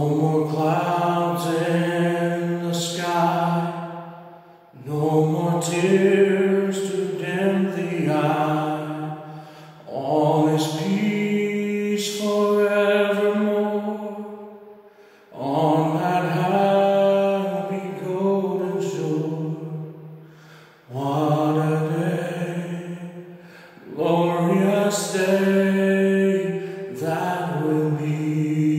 No more clouds in the sky, no more tears to dim the eye. All is peace forevermore on that happy golden shore. What a day, glorious day that will be.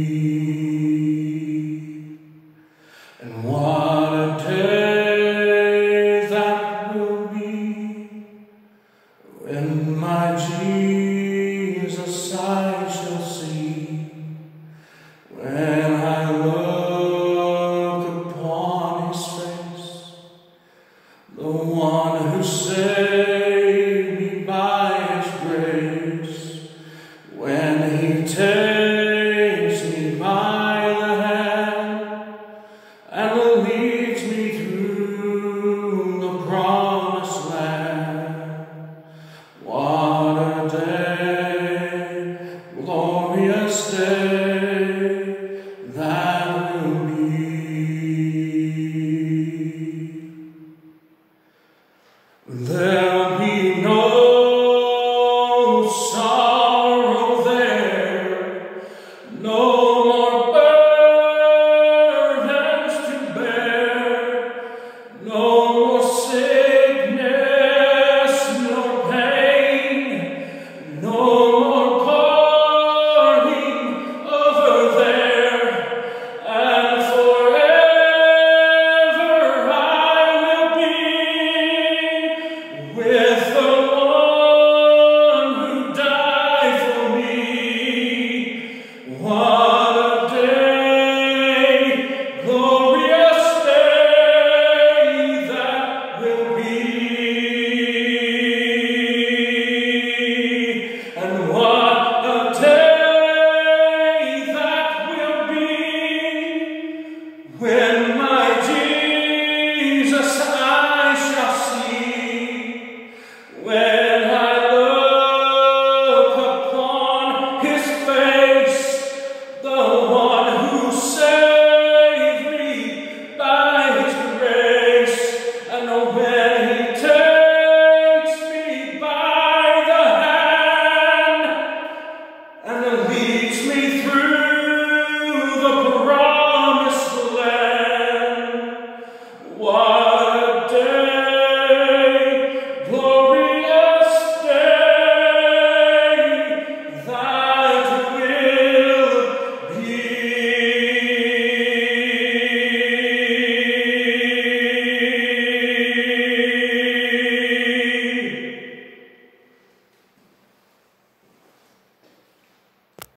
And what a day that will be, when my Jesus I shall see. When I look upon his face, the one who saved me by his grace, when he takes me by the hand and leads me through the promised land. What a day, glorious day that